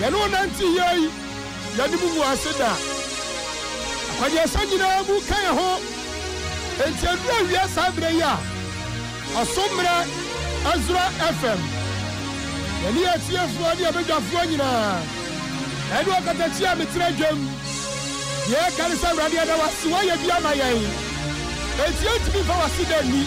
yɛno nanti yɛi yɛde mu aseda kwagye sanyina mu kan ho enti adura wia sabre ya asomra Azra FM yɛne atiefoɔ ne abadwafoɔ nyinaa ɛne wakatachi a metra dwam yɛka ne sɛ awurade ada wase wɔyɛ bia ma yɛn enti yɛntumi fa wase da ni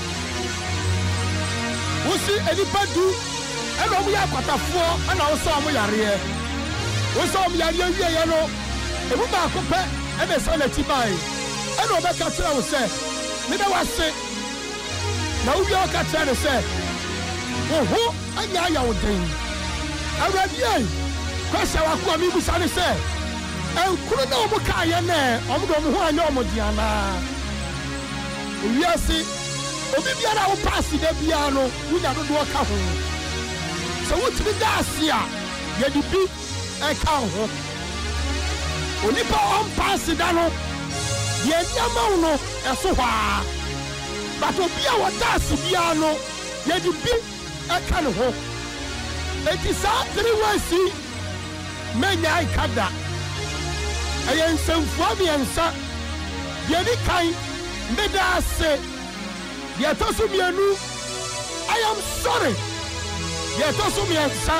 wosi enipa du ɛna ɔmo yɛ akwatafoɔ ɛna wosɔ ɔmo yareɛ wosɔ ɔmo yareɛ wieɛ no emu baako pɛ ɛna ɛsɛ n'akyi bae ɛna ɔbɛka kyerɛ wo sɛ meda wase na wowie ɔka kyerɛ ne sɛ wo ho anya ayɛ wo den awurade yɛ kwɛhyɛ wako a mebusa ne sɛ ɛnkuro na ɔmo kaayɛ nɛ ɔmo de ɔmo ho anyɛ ɔmo de anaa owiase obi biara wo paasi da biara no wonya dodoɔ ka ho sɛ wotumi da ase a yɛde bi ɛka ho onipa ɔmpaasi da no deɛ nneɛma wo no ɛso hɔ a but obi a wɔda ase biara no yɛde bi ɛka ne ho eti saa 3 wasi menya ɛka da ɛyɛ nsɛmfua mmiɛnsa deɛ di kan meda ase deɛ ɛtɔ so mmienu I am sorry deɛ ɛtɔ so mmiɛnsa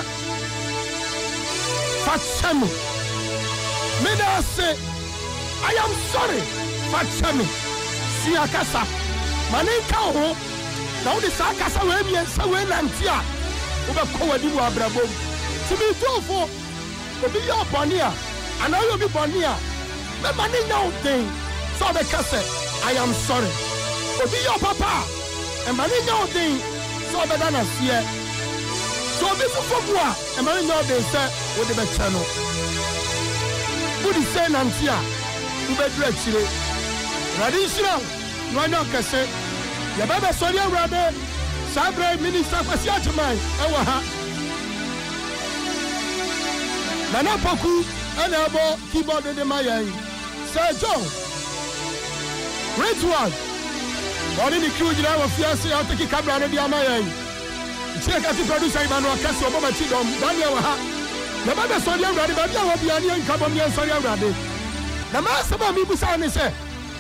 fakyɛ me meda ase I am sorry fakyɛ me sua kasa ma ne nka ho na wode saa kasa wei mmiɛnsa wei nante a wobɛkɔ w'adi mu abrabom tumi tuofo obi yɛ ɔbɔne a anaa ɔyɛ obi bɔne a mɛma ne nya wo den sɛ ɔbɛka sɛ I am sorry obi yɛ ɔpapa a ɛma ne nya wo den sɛ ɔbɛda n'aseɛ sɛ obi fofo mu a ɛma ne nya wo den sɛ wode bɛkyɛ no wode sɛ nante a wobɛduru akyire awurade nhyira wo na ɔnyɛ ɔkɛse yɛbɛbɛsɔre awurade saa berɛ minista Kwasi Agyeman ɛwɔ ha Nana Poku ɛna ɛbɔ keyboard de ma yɛn Sir John Ritual ɔne ne kiw gyina wɔ fiase a ɔteki kabra no de ama yɛn nkyerɛ kase producer Emmanuel Kase ɔbɔ makyi dɔm Daniel wɔ ha yɛbɛbɛsɔre awurade baabi a wɔbia ne yɛnkabɔm yɛnsɔre awurade na maasɛm a mebusa ne sɛ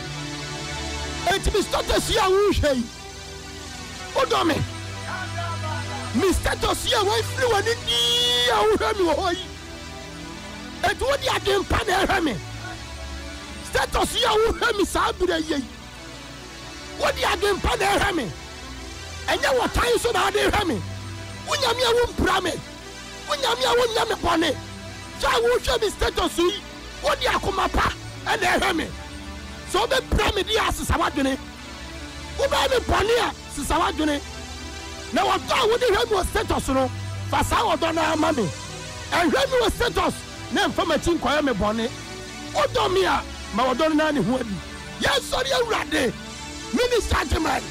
enti Mr. Tosia wohwɛ yi wodɔ me Mr. Tosia wɔafiri w'ani dii a wohwɛ me wɔ hɔ yi enti wode adwempa na ɛhwɛ me status yi a wohwɛ me saa berɛ yei wode adwempa na ɛhwɛ me ɛnyɛ wɔtan so na ade hwɛ me wonyame a wompira me wonyame a wonya me bɔne sɛ wohwɛ me status yi wode akoma pa ɛna ɛhwɛ me sɛ wobɛpira me de asesa w'adwene wobɛyɛ me bɔne a sesa w'adwene na wɔdɔ a wode hwɛ me wɔ status no fa saa wɔdɔ no ama me ɛhwɛ me wɔ status na mfa makyi nkɔyɛ me bɔne wodɔ me a ma wɔdɔ no na ne ho adi yɛnsɔre awurade Minister Agyeman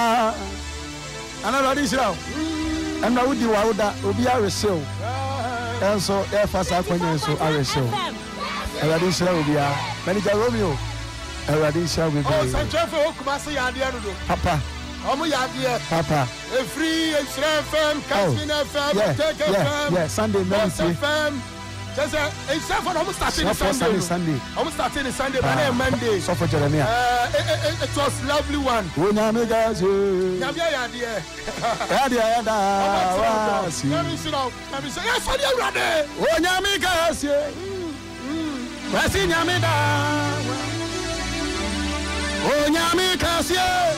ana lɔde hyira wo ɛmna wodi wa woda obi aresew ɛnso ɛfa saa kwanya nso aresew awurade hyira wo bia manager Romeo awurade hyira wo bia sanchefo okuma se yadeɛ no do papa ɔmo yadeɛ papa efri Israel FM Kasmin FM Take FM Sunday night FM just Israel for almost starting Sunday almost starting Sunday but Monday so for Jeremiah it was lovely one onyame gazi nyame yadeɛ yada wasi nyame so yes for you ready onyame gazi wasi nyame da onyame gazi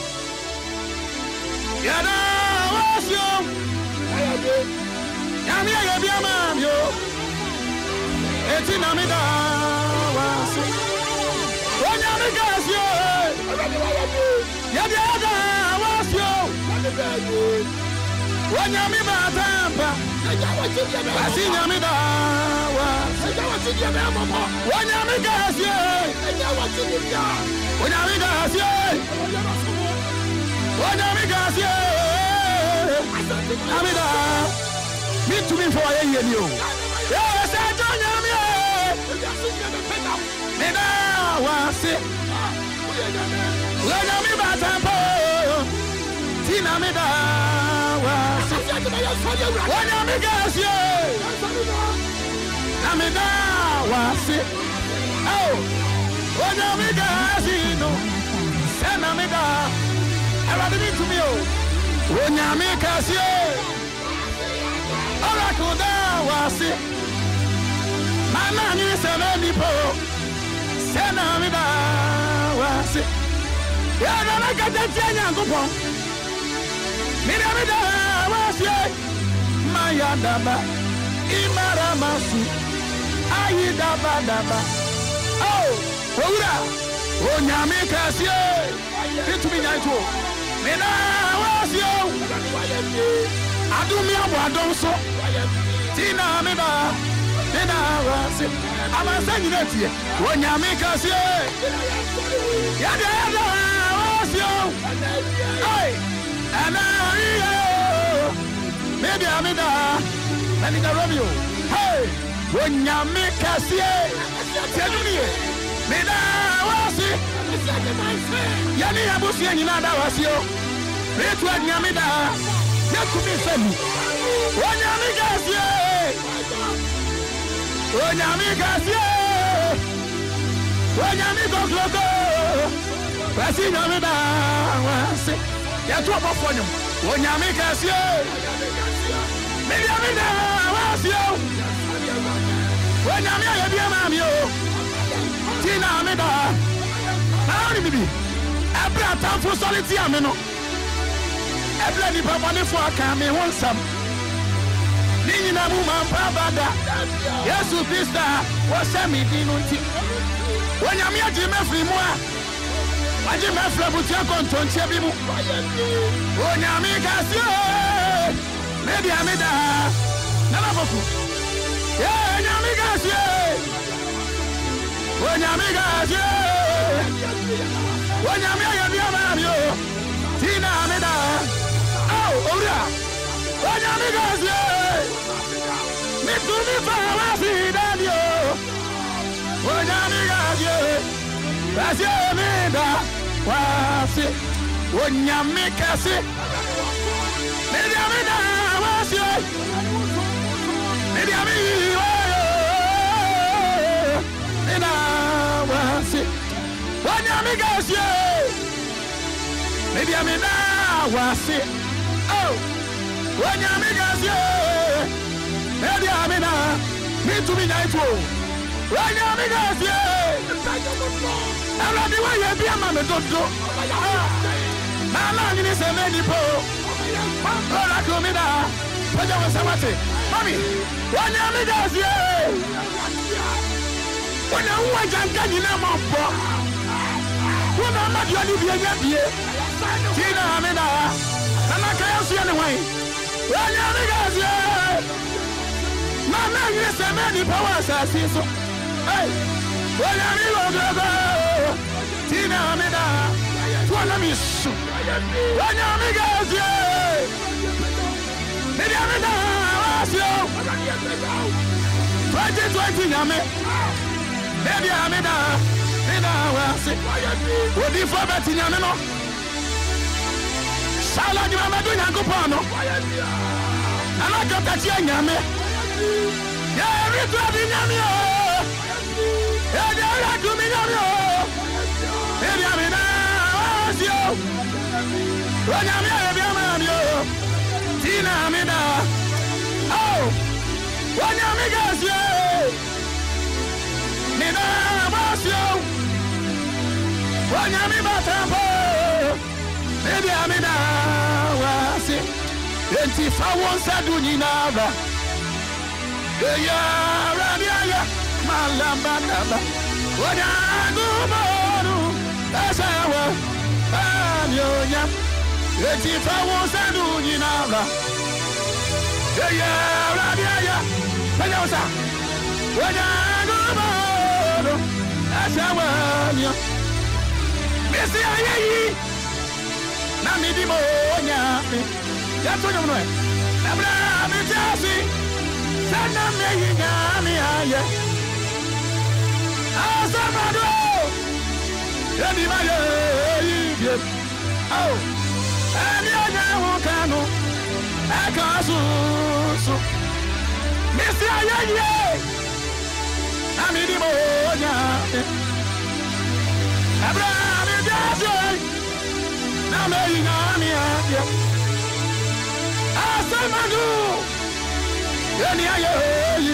yada wasi nyame ya bia ma yo eti namida wasi onyame gazi yada wasi onyame batampa wasi nyamida wasi onyame gazi onyame gazi onyame gazi namida me to me for a year you yes I don't know me da wasi onyame batampa tina me da wasi onyame gazi Namida wasi. Oh, Onyamika sino. Senamida. Everybody to me. Onyamika si. Orakuda wasi. Mama ni semeni po. Senamida wasi. Ya na kata tianya kupo. Minamida wasi. Maya daba. Imara masu. Ayi daba daba. Oh, owura. Onyamika si. Itumi nyaito. Mina wasi o. Adumi abo adonso. Tina mida. Mina wasi. Amasa nyineti. Onyamika si. Yada yada wasi o. Hey. Ana iyo. Maybe amida. Nani Romeo. Hey. Onyamika si. Tiadunie. Mina wasi. Yani abusi nyina da wasi o. Retu anyamida. Yakumi semu. Onyamika si. Onyamika si. Onyamika gloko. Wasi nyamida wasi. Yatu abofonyum. Onyamika si. Mediamida wasi o. Onyamia yebia mami o. Tina amida. Ari bibi. Abra tamfo soliti ameno. Abla ni papa ne fo aka me wonsam. Ni na mu mampa bada. Yesu Kristo wo se mi dinu nti. Onyame agi mefri mu a. Agi mefra butia kontonche bi mu. Onyame gasio. Media amida. Na baboku. Onyame gasio. Onyame gasio. Onyame ayabia mamio. Tina amida. Oh, ora. Onyame gasio. Mitumi fa wasi dadio. Onyame gasio. Gasio amida. Wasi. Onyame kasi. Media amida wasi. Media amida. Ina wasi. Onyame gasio. Media amida wasi. Oh. Onyame gasio. Media amida. Mitumi nyaito. Onyame gasio. Ala diwa ye bia mame dodo. Mama ni se meni po. Ola komida. Paja wasamate. Mami. Onyame gasio. Wana uwa janga nyina mambo. Wana madi oni biye biye. Tina amida. Nana kaya suya ni wai. Onyame gasio. Mama ni se meni po wasasiso. Hey. Onyame logo. Tina amida. Tuana misu. Onyame gasio. Media amida wasio. 2020 nyame. Media amida. Ina wasi. Odi fo beti nyame no. Sala ni mama do nyango pono. Ana kata ti nyame. Ya ritu adi nyame o. Ya ya tu mi nyame o. Media amida wasi o. Onyame ya bia mami o. Tina amida. Oh. Onyame gasio. Mina basio. Onyame batampo. Media amida wasi. Enti fa wonsa du nyina ba. Ya radia malamba naba. Onyago moru. Asawa. Anyonya. Enti fa wonsa du nyina ba. Ya radia Payosa. Onyago moru. Asawa. Mesi ayi. Na midi mo nyame. Ya tonyo no e. Na bra mi tasi. Sana me nyame aye. Asamado. Eni ma ye yi. Oh. Ani anya ho kanu. Akasu. Mesi ayi. midi mo nya Abraham Dajo na me ina mi ya Asamadu Eni ayo yi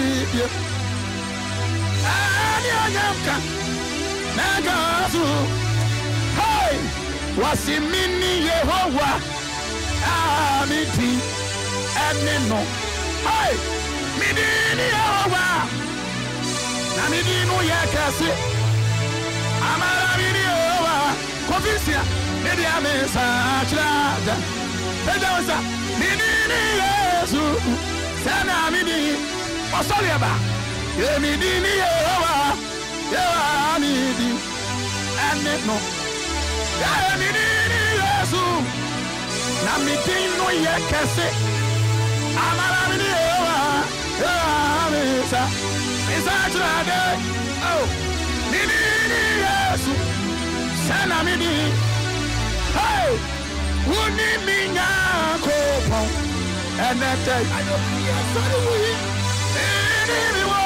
Ani anyamka na gazu Hey wasimini Yehowa amiti enino Hey midini Yehowa na midinu yakasi amara mini Yehowa kofisia nedi amesa chraja ejaosa midini Yesu sana midi osoriaba midini Yehowa midi enino midini Yesu na midinu yakasi amara mini Yehowa amesa Isachurade, oh, Nini Yesu, Sana Midi, hey, Wuni Minya Kopo, and that day, I don't hear Sunny, Nini Wo,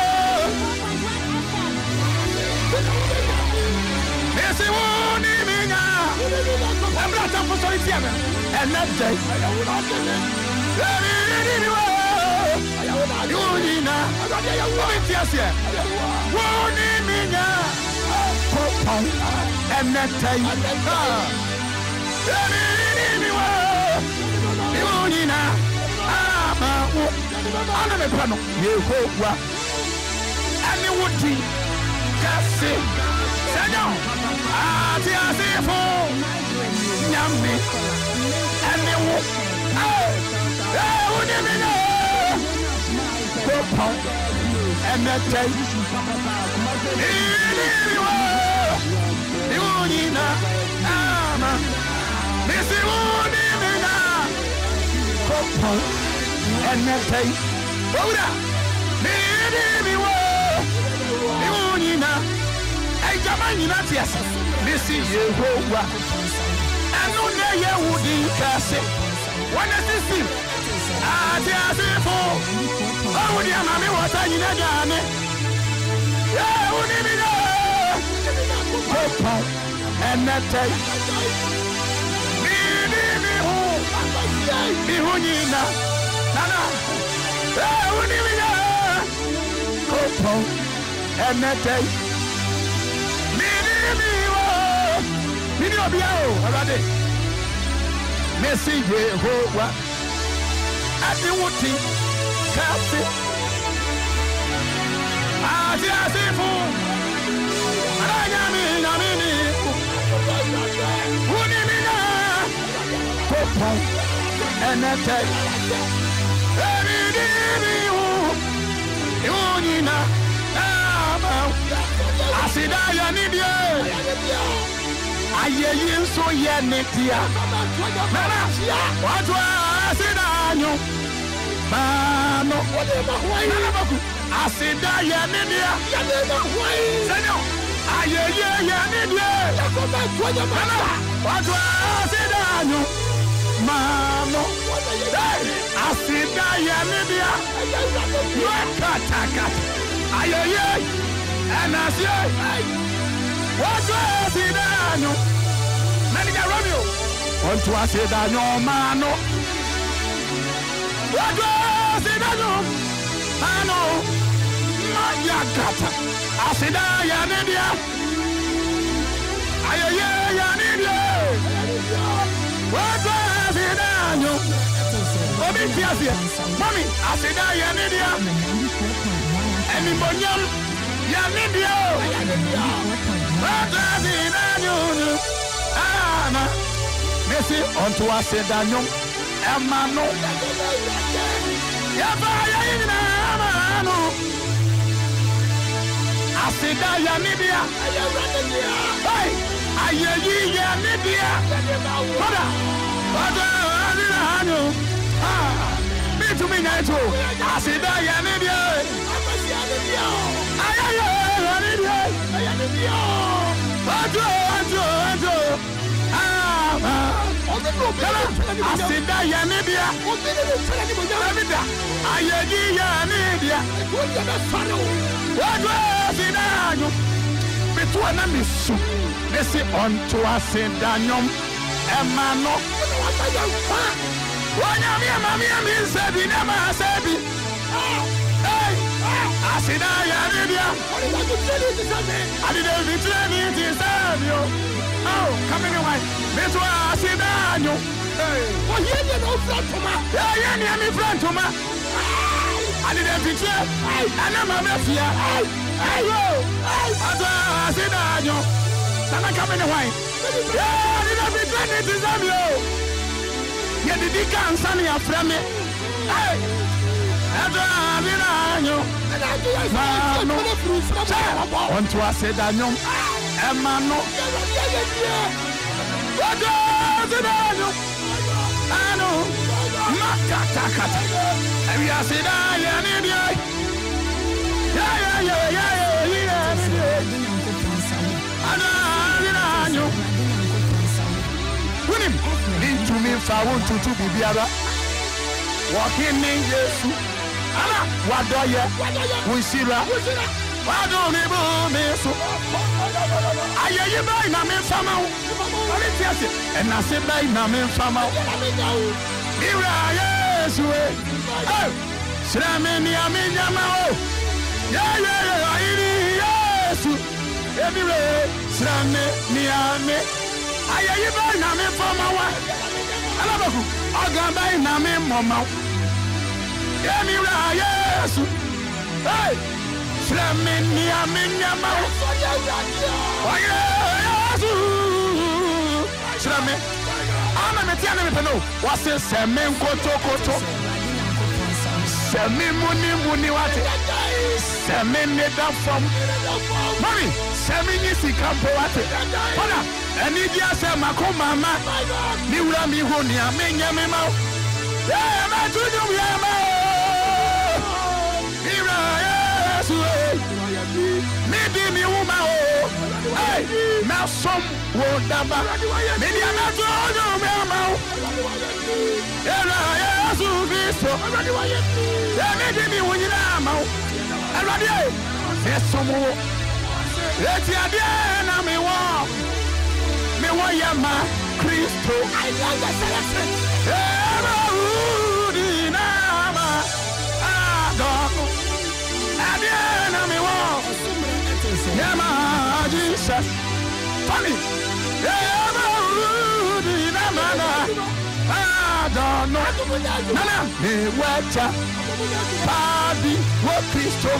Messi Wuni Minya, I'm not up for Solitiana, and that day, I will not get it, Nini Wo. Yunina, Witiasia, Woni Minya, Popon, and Netai, Yunina, Anamepano, Yehowa, and the Woody, Cassi, Senor, Atiasifo, Yammy, and the Wood, Wunimina. And that day, and that day, oh, dear mammy, what are you done? Yeah, who did it? And that day, me who need Nana, who did it? And that day, me, already. Messi, what? At the woody. Kasi, asifu, aranyami namini, unimina, kopo, enete, eminiu, unina, ama, asidaya nidie, ayeyinso yenitia, nana, watu asidanyo. Mano, asida ya nidia, Senor, aye ya nidia, watu asida nyo, mano, asida ya nidia, kata, aye anasye, watu asida nyo, Manager Romeo, watu asida nyo, mano. What was it? I know. Mayakata. Asida Yanidia. Aye Yanidia. What was it? I know. Mommy, Asida Yanidia. And in Bonyam Yanidia. What was it? I know. Anna. Messi onto Asida Nyom. Emano. Yabaya inamano. Asida ya Nibia. Hey, ayeyi ya Nibia. Mother, Adilano. Me to me naito. Asida ya Nibia. Ayayo ya Nibia. Ajo. Asida Yanibia, Abida, Ayagi Yanibia, what was it? Between them is soup. They say unto us in Daniel, Emano. One of your mammy said, we never said it. Asida Yanibia, I didn't return it to serve you. Oh, coming away. This was Asidano. Well, you know, friend to my. Yeah, me friend to my. I didn't betray. I am a mafia. Asidano. I'm coming away. Yeah, I didn't betray it to Zamio. You did the cancer, your friend. Hey, Asidano. On to Asidano. Emano. What does it know? I know. Makata. And we are saying, I know. Win him. Into me, if I want to be Biara. Walking in Jesus. Anna, what do you? We see that. Why don't we move so? I hear you by Namin Fama. And I say by Namin Fama. Mira, yes, oh, Sramini Aminamao. Yeah, yes, everywhere, Sramini. I hear you by Namin Fama. I love you. I'll go by Namin Mama. Yeah, Mira, yes, hey. Sramenia minyama. Srame. Ama metiana me peno. Wase semen koto. Semen muni wate. Semen neda from. Mami, semen yisi kampo wate. Oda, eni dia se makoma ma. Ni ura mi honi amenya me ma. Eh, ma tuju ya ma. Maybe me woman, hey, now some will daba. Maybe I'm not doing no more. Yes, maybe me when you're out. And what day? There's some more. Let's hear the end of me walk. Me want your man, Christo. I love the selection. Yama Jesus, funny. Yama Rudy Namana. I don't know. Nana, me wacha. Padi, what Christo?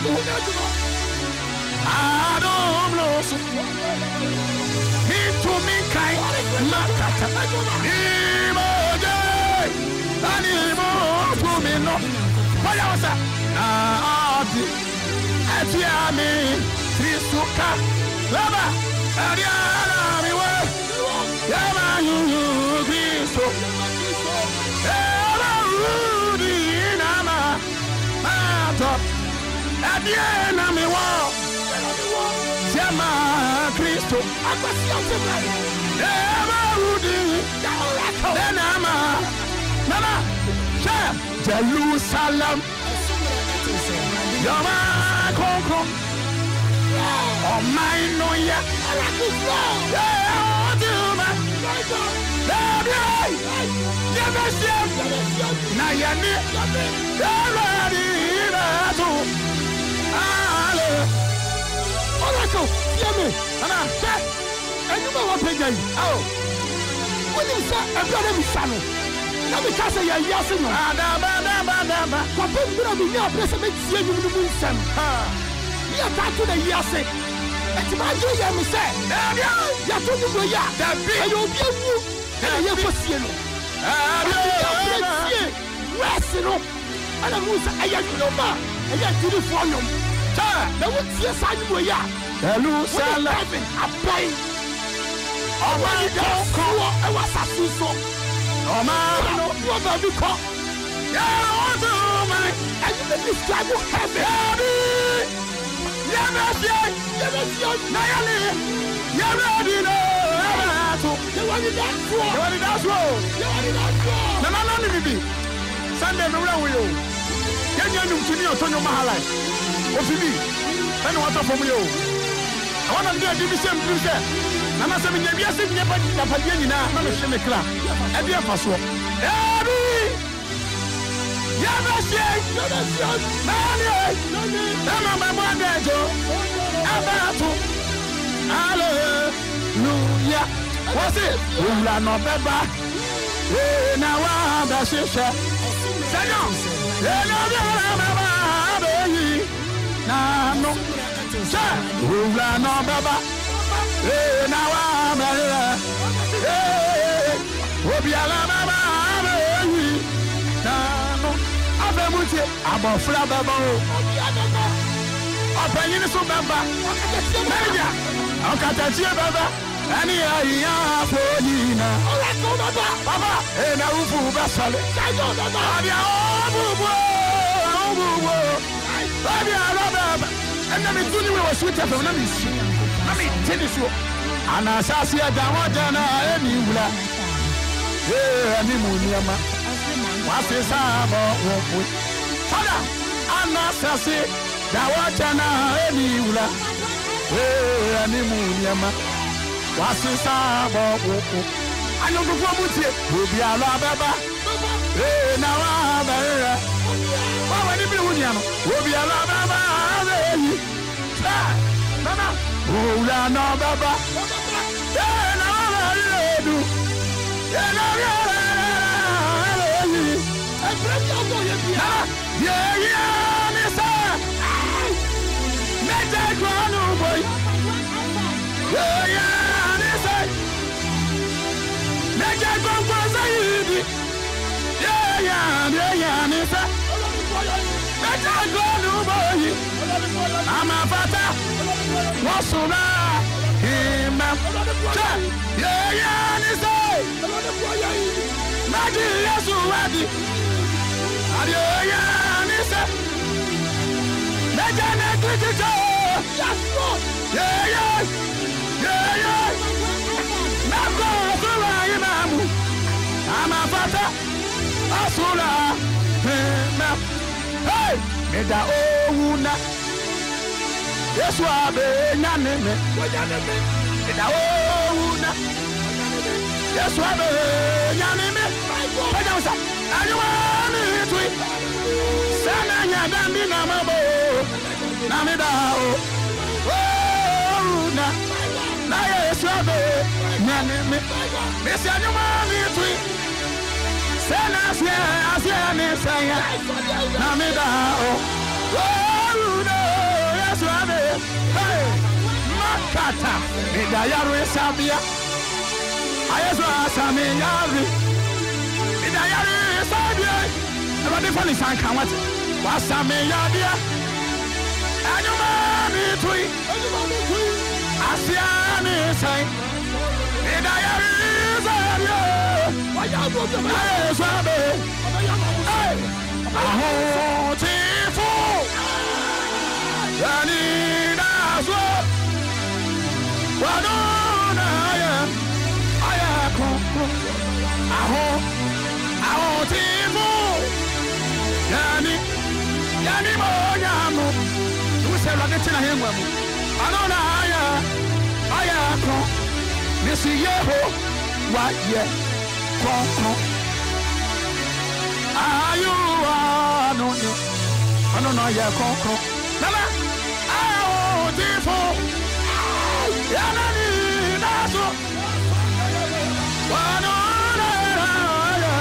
I don't know. Me to me kind. Makata. Imoje. Animo to me no. What was that? Atiami. Trisuka, Lava, Ariana, me way, Yama, you, Cristo, Eva, Rudy, Nama, Mato, Adiana, me walk, Yama, Cristo, Eva, Rudy, Nama, Nama, Jerusalem, Yama, Conco. Oh my no ya, yeah, do man, never see, Nayani, Oracle, hear me, and I said, and you know what again? Oh, when you say a brother is son, now because I am yassin, what will be your place of you to do some? You got to the yassin. It's my dear, you say, you told me, yeah, that be your view, and I have seen it. Resting up, and I was a young number, and yet to the volume. There was yes, I knew, yeah. Hello, Salvin, a plane. Oh, my God, I was a so. Oh, my God, what have you caught? Yeah, my, and you can describe what happened. Never see, Nayali, never did know. so. That's all. Nana bibi. Sunday me wura wo yo. Kenya num tuni otonyo mahalai. Ofibi. Ene wata fom yo. I want to do a division plus. Nana se me bia se nya pa dia nyina na me hwe me kra. E bia fa so. Ya ba se. Nana ba mo adejo. Abatu. Hallelujah. What's it? Ula no beba. Na wa ba shisha. Seigneur. Na no. Cha. Ula no beba. Na wa ba. Obi ala baba. Na no. Abemuti abofra baba o. Opanyin so baba. Meja. Okatatie baba. Ani ya fojina. Baba, na ufu basale. Abi obubo. Abi alaba. Ena me tuni we waswita fe na me si. Na me tini so. Ana asase da woja na eni wula. Ani muniama. Wase sabo wo. Fada, ana asase da woja na eni wula. Ani muniama. Wasi sabo oko anyo gugu amutie obi ala baba na wa bara wa wani bi hunia no obi ala baba yi sa mama ola no baba na wa redu na wa yi efremi ogo ye bia ye ni sa meje kwanu boy ye Meja gongo zaidi. Yeah, nisa. Meja gonu boy. Ama fata. Wasuna. Hima. Yeah, nisa. Maji Yesu wadi. Yeah, nisa. Meja nekitito. Yeah. Ama fata asura hey meda ouna Yesu abe nyaneme meda ouna Yesu abe nyaneme pejansa anyuani tui sana nyadambi na mabo na meda ouna na Yesu abe nyaneme mesi anyuani tui Sena asia ne saya namida oh no Yesu abe hey makata midayaru sabia ayesu asami yavi midayaru sabia abade fani sanka wate wasami yadia anyuma mi tui asia ne sai midayaru sabia Koko ayu ano no ya koko nana ayo tifo ya nani naso wano na ya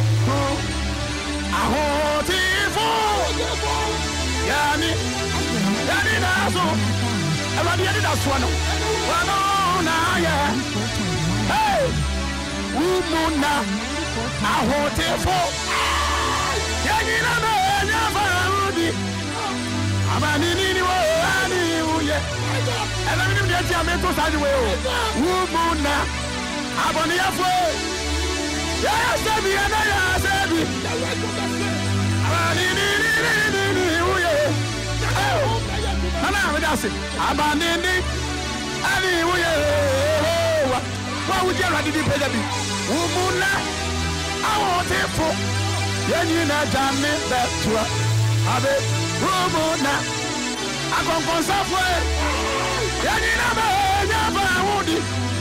aho tifo yani naso abadi yani naso wano na ya hey umuna ahotefo yanyina na nyafarudi abanini wo ani uye elabini ndi ati ameto sadi we o umuna aboniyafo ya sebi ana ya sebi abanini uye ana medase abanini ani uye wa would you ready to pay the bill? Umuna, I want it for Yenina Jamie Betua. Abe, Rumuna, I come from somewhere. Yenina Woody.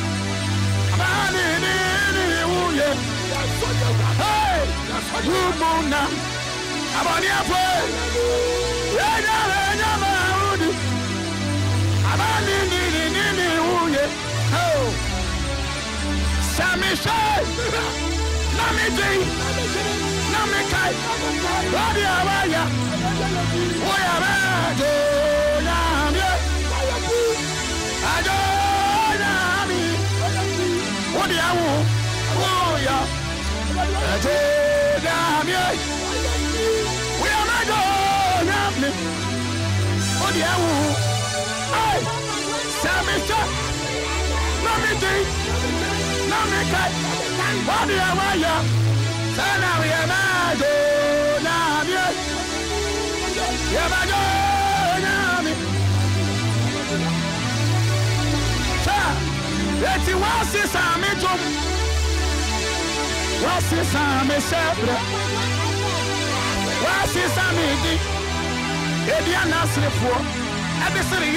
Hey, Rumuna, Abonia Boy. Woody. Oh, Sammy Shay, Namidi, Namikai, Radia Waya, Wayamado, Namia, Adonami, Wadiamu, Woya, Adonamia, Wayamado, Nami, Wadiamu, ay, Sammy Shay. Namikai, what do you want? Sana we are mad, Namia. Yamado, Nami. Let's was this amitum. What's this amisabra? What's this amidi? Ediana Slipper, at the city.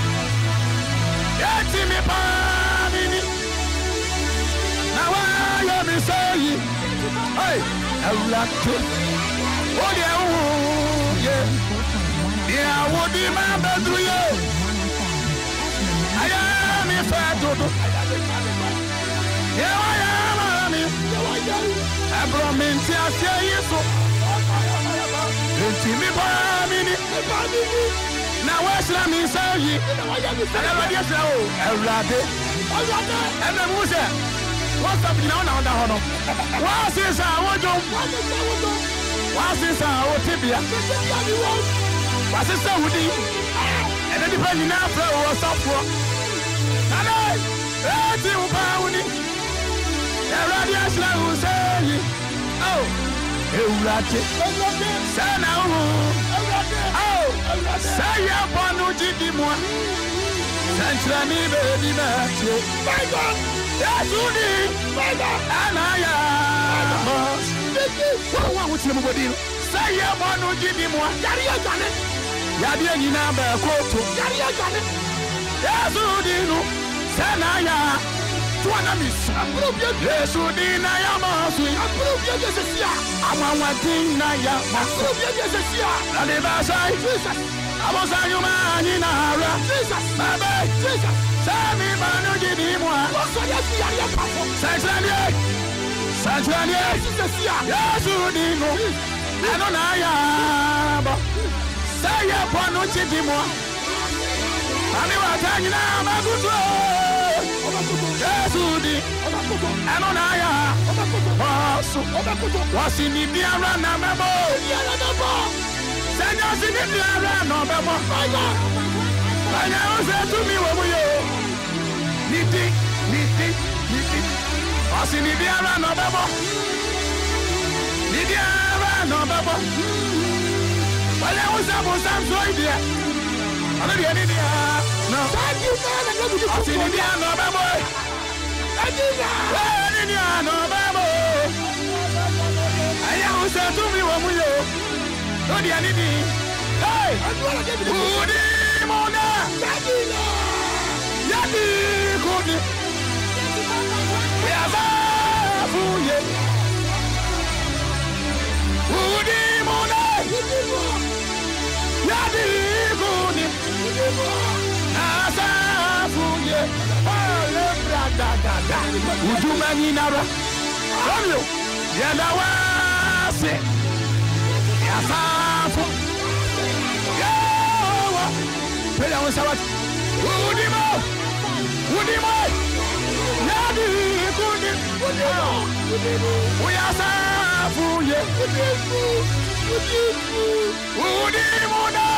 Yeti me pamini. Now I am saying, hey, I like to. Oh yeah, yeah, what do my bedroom? I am a fat dodo. Yeah, I am. I brought me to say so. Yeti me pamini. Now what's that mean, sir? I never say, and then who's that? What's up now? What's this? I want to. What's this? I want to be. What's this? I would be. And then depending now, what's up for? And let's see who found it. The radiation will say, oh, you like it. Say now. Oh, say ya bonu jidi mo. Santra ni baby match. My God. Yes, udi. My God. Anaya. What would you do? Say ya bonu jidi mo. Yari ya jane. Yadi ni na ba ko. Yari ya jane. Yes, udi no. Sanaya. Tuana miss. Yes, udi na ya masu. Amawadina ya masu. And if I say, I was a human in a Jesus, baby, Jesus, Sammy Manu did him one. Sanctuary, yes, you did know. I don't know. Say upon no chitimo. And you are telling now, my good road. Yes, you did. I don't know. What's in the Diana Memo? Send us in the Diana Memo. I know said to me, what we are. Niti. What's in the Diana Memo? Diana Memo. Well, I was about some joy there. I don't get it. No, thank you, man. What's in the Diana Memo? I said to me, what we are. No, the enemy. Hey, Woody Mona. Yadi, good. We are for you. Woody Mona. Yadi, good. Asa for you. Ujumani nara. Ramyo. Yadawase. Yasafu. Yawa. Pela wasawat. Udimo. Yadi kuni. Uyasafu ye. Udimo na.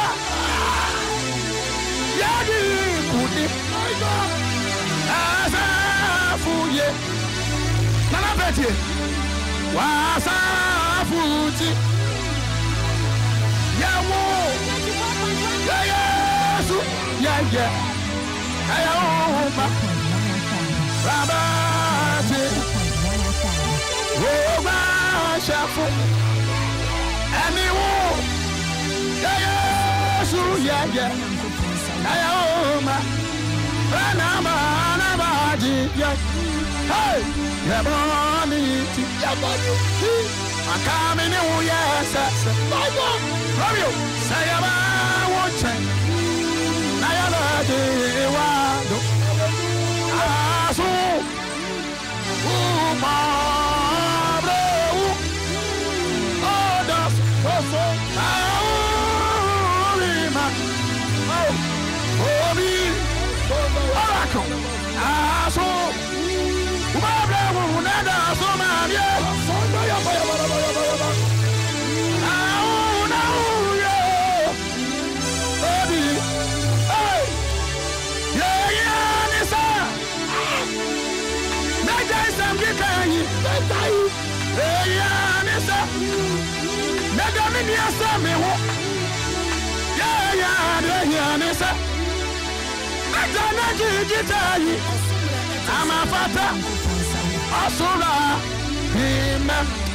Yadi kuni. Asafu ye. Nana beti. Wasafuti. Yawo. Yesu. Yeah. Ayoma. Baba. Oh, my shafu. Anyone. Yeah. Ayoma. Banama. Hey, Yaboni. I'm coming in. Yes, love you. Say about watching. I'm a fata, Asura, him,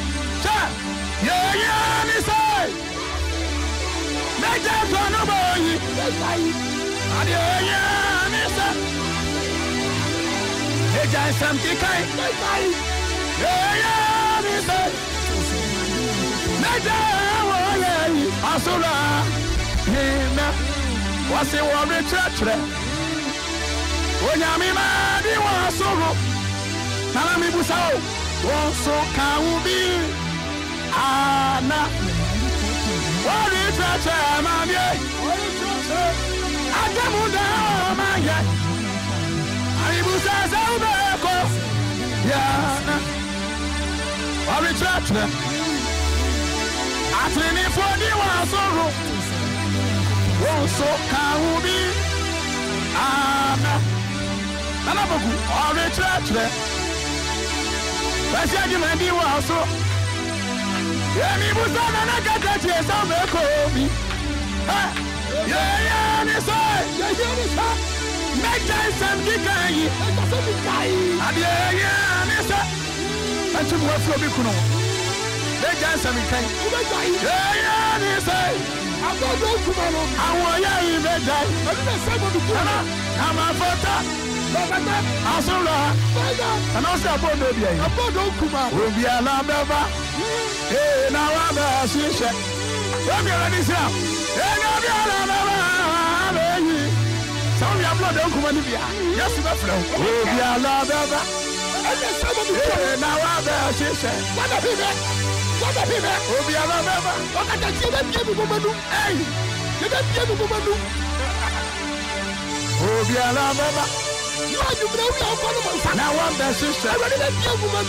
yeah, Nisa. Let us run away. Yeah, Nisa. Let us something kind. Yeah, Nisa. Let us Asura, him, was a warrior church. Onyamima di wasoro nana mi busao wonso kaubi ana wori chacha mamie ajamuda maye aribusa saubeko yana wori chacha atrini fodi wasoro wonso kaubi ana Nanabogu, all the church there. That's the man you also. Yeah, me was on and I got that yes, I'm a Kobe. Yeah, it's all. Make time some decay. Yeah, it's all. And to work for Bikuno. Make time some decay. Yeah, it's all. I'm going to go to I want you to die. I'm a photo. Asura, and also a board of a board of Kuma will be a lambaba. Hey, now I'm a sister. Let me run this out. Some of blood don't come in here. Yes, the flow will be a lambaba. Now I'm a sister. What a people! What a people! Will be a lambaba. What a people woman do. Hey, you don't give a woman do. Will be a lambaba. You now one best sister. I ready to be a woman.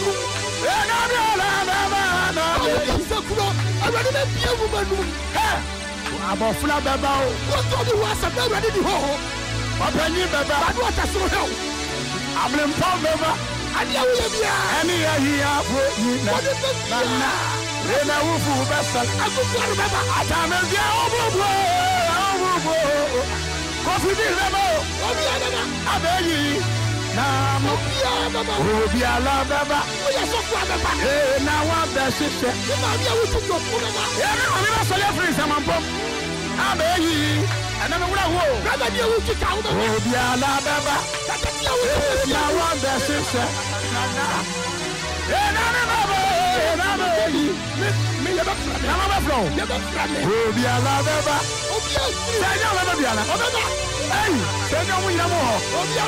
I ready to be a woman. I'm a flat baba. What told you was I'm ready to go? What I need baba. What I saw him. I'm in Paul baba. And you will be any here for you. Then I will for vessel. I could remember. I can't remember. Coffee Baba, Abbey, Obia Baba, now one best sister. Celebrate some pump. Abbey, and then rather you to count Obia Baba, now one best sister. Obia Baba. Hey, send your way more.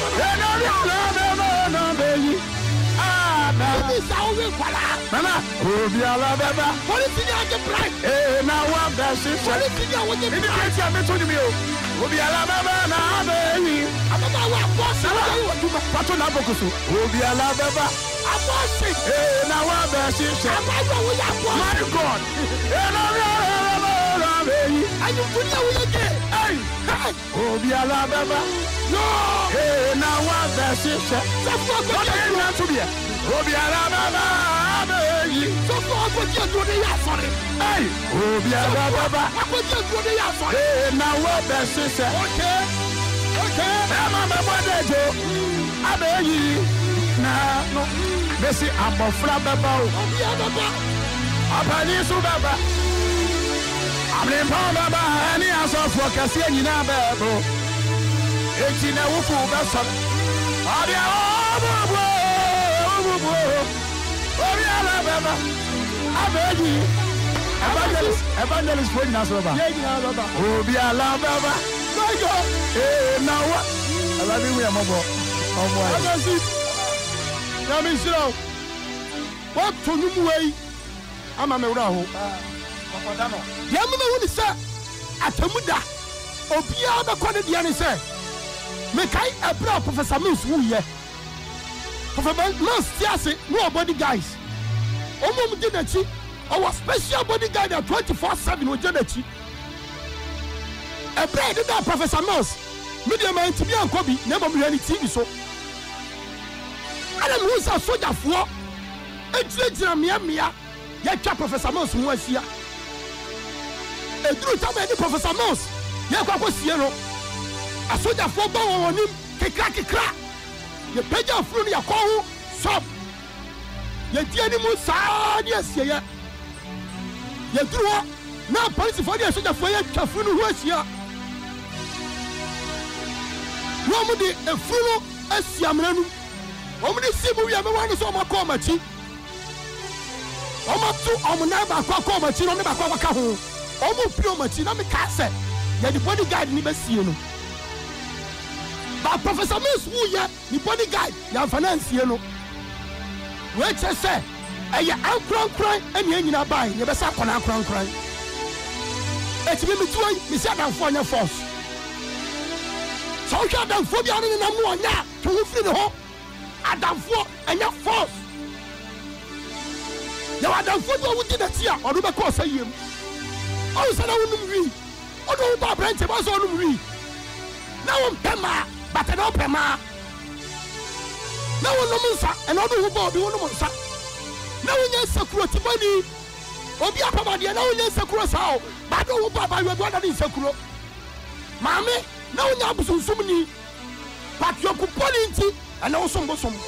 Mama, Baba. What is in your price? Eh, now one best. What is in your way? If you can't tell me to me, Baba, now, baby. I'm about boss. What's on Abokusu? Baba. I'm bossing. Eh, now one best. My God. And you put your again. Hey, Obia Baba. No, hey, now one best. That's what I'm going to be. Obia Baba. So far, what you're doing, sorry. Hey, Obia Baba. What you're doing, sorry. Hey, now what best. Okay. I'm a mother. I beg you. na no besi abofra baba o obi ababa abani so baba ablempa baba ani asofo kase nyina babo eti na wufu beso abia obubu obi baba abeji evangelist for naso baba ye nyina baba obi baba majo na wa alabi we amabo omo ayi agasi na mi siro what to nu wei ama me wura ho okodano ya me woni se atamuda obia be kɔ ne dia ne se me kai ebra professor Mills wu ye professor Mills tiase no body guys omo mu di na chi our special body guide 24/7 o je na chi ebra de da professor Mills media man tibi ankobi na ba mu hwani TV so ana mu sa soja fo ejira mia ya twa professor Mills ho asia eduru ta ba di professor Mills ya kwa sie no asoja fo ba wonim kekra ye peja afro no yakɔ ho sop ye die ni mu saa ni asie ye duru ho na police fo di asoja fo ya twa fo no ho asia wo mu di efru no asia mranu wo mu di simu ya me wan so ma kɔ machi o ma tu o mu na ba kɔ machi no ne ba kɔ ka ho o mu pio machi na me ka se ya di bodyguard ni ba sie no ba professor Mills wu ya ni bodyguard ya finance no we che se eye ankronkron eni anyina bai ye be sa kona ankronkron etimi mituoi mi si adamfo anya force so hwa adamfo bia no na mu onya to hu firi ho adamfo anya force ya adamfo do wuti na tia odo be ko sayem o se na wonum wi odo ba branch ba so onum wi na won pema but no pema na wonum nsa ena odo hu ba obi wonum nsa na wonya security body obi apama de na wonya security sao ba do hu ba ba wi do na de security mame na wonya busunsum ni but yo ku polinti ena wo sombo som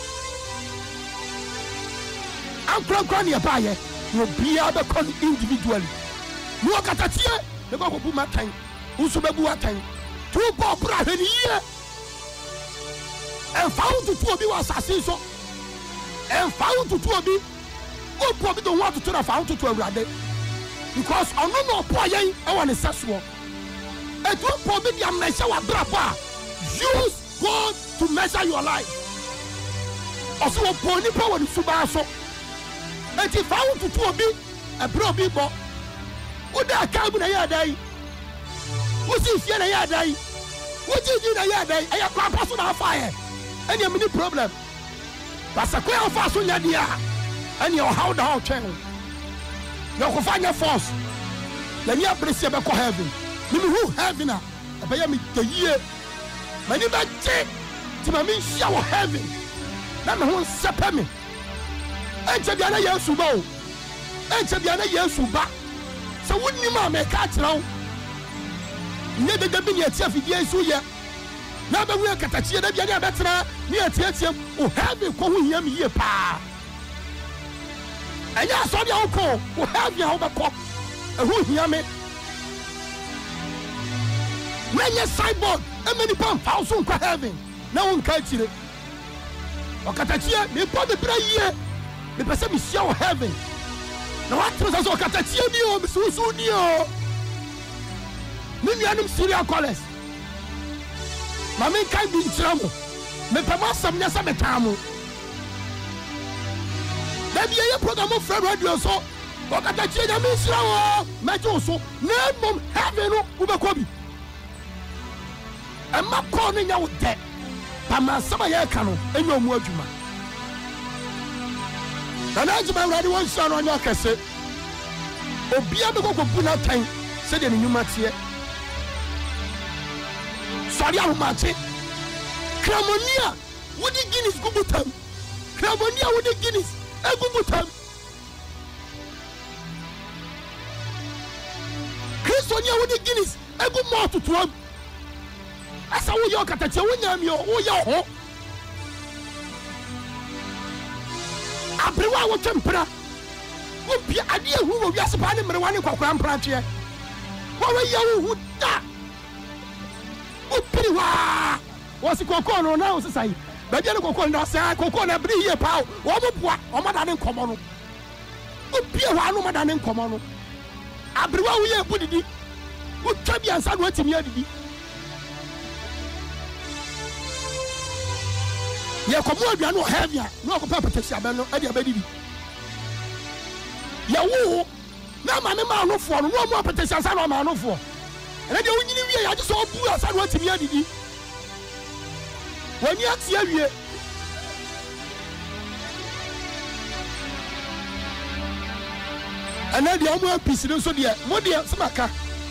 ankran ya ba ye no bia be kon individually no katatie le ko bu matan uso bebu atan tu bo bra heni ye en found to obi was assassin en found to obi o po bi do want to na found to awurade because ono no po yen e won sesuo e tu po bi dia measure wa bra pa use God to measure your life also po ni po won suba so e ti found to obi e bra obi bo o da ka bu na ya dai o si fie na ya dai o ji na ya dai e ya kwa paso na fire any mini problem basa ko ya fa so nya dia any o how the how chen no ko fanya force la nya presse be ko heaven ni me who heaven a be ya me tayie mani ba je ti ma me hia wo heaven na me ho sepe me enche bia na Yesu ba o enche bia na Yesu ba so wonni ma me ka tirawo nye de bi ni atia fidie so ye na ba wu akatachie da bia ni abetra ni atia o heaven ko hu hia me ye pa enya so dia ko o heaven ho ba ko hu hia me menye cyborg emeni pam 1000 ko heaven na won ka chire o katachie me po de bra ye me pese me sia o heaven na what was so katachie ni o me susu ni o me nuanum serial callers mama kan bi ntiramo me pema sam nya sa betamo da bi ye program for radio so o katachie na me sira wo mejo so na mom heaven no wo be ko bi e ma ko no nya wo de pama sama ye ka no enyo mu adwuma na ajima radio won sha no nya kase obia be ko bu na tan se de nyuma tie sorry ahumache kramonia wodi Guinness gubutam kramonia wodi Guinness egubutam Kristonia wodi Guinness egu mo tutuam asa wo yo katache wo nyam yo wo yo ho abrewa wo twempra wo bia ade ehu wo wiase pa ne mrewa ne kwakwa mpranche wo we hu da wo priwa wo si kokon no na wo sesai ba bia ne kokon na sa kokon na bri hie pa wo mo boa o ma da ne nkomo no wo bia wa no ma da ne nkomo no abrewa wo ye budidi wo twa bia nsa no atimi adidi ye komo adua no heavy no ko papa taxi aben no ade abadi bi ye wo na ma ne ma no fo no no mo papa taxi asa no ma no fo ene de wonyini wie ya je so bu asa no atimi adidi woni atia wie ene de omo apisi no so de mo de semaka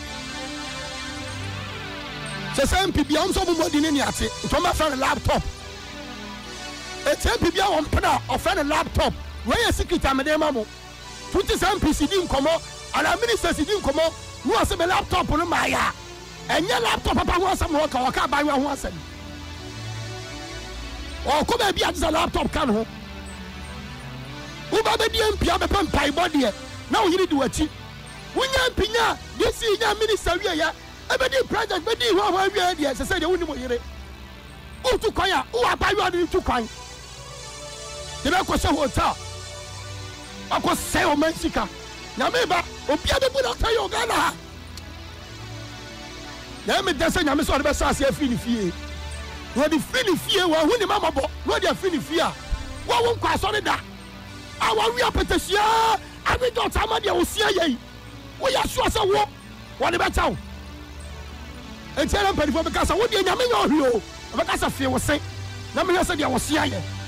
se sempi bia om so mo di ne ni ate to ma fa laptop bibia won pena offer laptop where you secret amede mamo 27 PCD nkomo ala minister CD nkomo no ase be laptop no maya enye laptop papa ho asem ho ka ba ho asem o ko ba bia za laptop kan ho u ba be die mpia be pampai body na wo yiri di wachi wonya mpinya disi nya minister wi ya e be di project be di ho wi dia se de woni mo yire o tu kwaya o abayo ade tu kwan de be ko se hotel ako se o mansika na me ba obia be bu na tayo Ghana na me dese nya me so de be sa se afi ni fie wo di fi ni fie wo hu ni mama bo wo di afi ni fie a wo won kwa so ne da a wo wi apetesia abi do tama de wo sia yei wo ya so se wo de be tawo entiara mpani fo be kasa wo di nya me nya ohio be kasa fie wo se na me se de wo sia ye